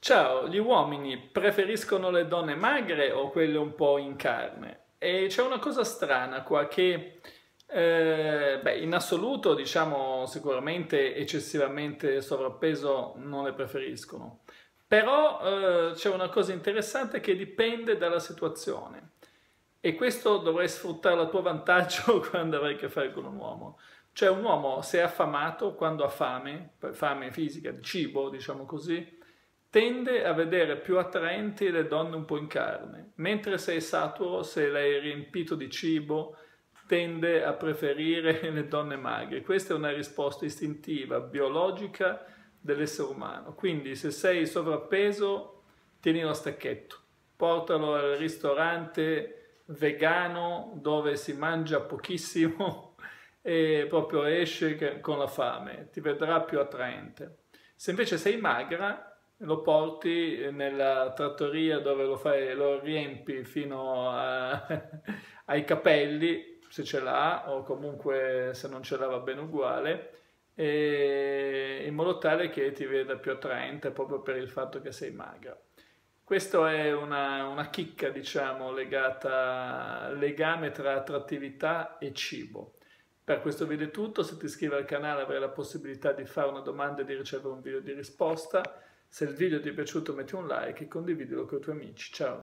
Ciao, gli uomini preferiscono le donne magre o quelle un po' in carne? E c'è una cosa strana qua che, in assoluto, diciamo, sicuramente eccessivamente sovrappeso non le preferiscono. Però c'è una cosa interessante che dipende dalla situazione. E questo dovrai sfruttarlo a tuo vantaggio quando avrai a che fare con un uomo. Cioè un uomo se è affamato, quando ha fame, fame fisica, di cibo, diciamo così, tende a vedere più attraenti le donne un po' in carne, mentre se è saturo, se l'hai riempito di cibo, tende a preferire le donne magre. Questa è una risposta istintiva, biologica dell'essere umano. Quindi se sei sovrappeso, tienilo a stacchetto, portalo al ristorante vegano dove si mangia pochissimo e proprio esce con la fame, ti vedrà più attraente. Se invece sei magra, lo porti nella trattoria dove lo riempi ai capelli, se ce l'ha, o comunque se non ce l'ha va bene uguale, in modo tale che ti veda più attraente proprio per il fatto che sei magra. Questa è una chicca, diciamo, legata al legame tra attrattività e cibo. Per questo video è tutto, se ti iscrivi al canale avrai la possibilità di fare una domanda e di ricevere un video di risposta. Se il video ti è piaciuto metti un like e condividilo con i tuoi amici. Ciao!